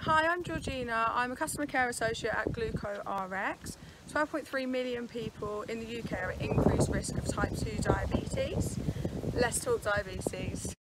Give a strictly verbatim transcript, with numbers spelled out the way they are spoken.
Hi, I'm Georgina. I'm a customer care associate at GlucoRx. twelve point three million people in the U K are at increased risk of type two diabetes. Let's talk diabetes.